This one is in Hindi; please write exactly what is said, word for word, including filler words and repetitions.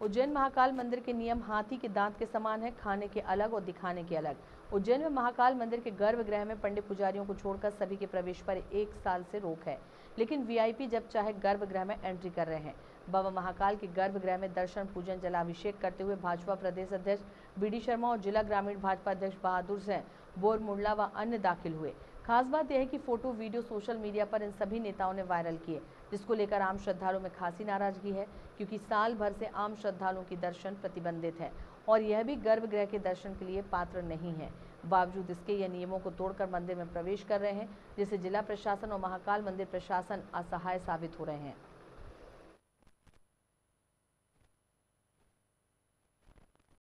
उज्जैन महाकाल मंदिर के नियम हाथी के दांत के समान है, खाने के अलग और दिखाने के अलग। उज्जैन में महाकाल मंदिर के गर्भगृह में पंडित पुजारियों को छोड़कर सभी के प्रवेश पर एक साल से रोक है, लेकिन वीआईपी जब चाहे गर्भगृह में एंट्री कर रहे हैं। बाबा महाकाल के गर्भगृह में दर्शन, पूजन, जलाभिषेक करते हुए भाजपा प्रदेश अध्यक्ष बी डी शर्मा और जिला ग्रामीण भाजपा अध्यक्ष बहादुर सिंह बोरमुल्ला व अन्य दाखिल हुए। खास बात यह है कि फोटो वीडियो सोशल मीडिया पर इन सभी नेताओं ने वायरल किए, जिसको लेकर आम श्रद्धालुओं में खासी नाराजगी है, क्योंकि साल भर से आम श्रद्धालुओं की दर्शन प्रतिबंधित है और यह भी गर्भगृह के दर्शन के लिए पात्र नहीं है। बावजूद इसके यह नियमों को तोड़कर मंदिर में प्रवेश कर रहे हैं, जिससे जिला प्रशासन और महाकाल मंदिर प्रशासन असहाय साबित हो रहे हैं।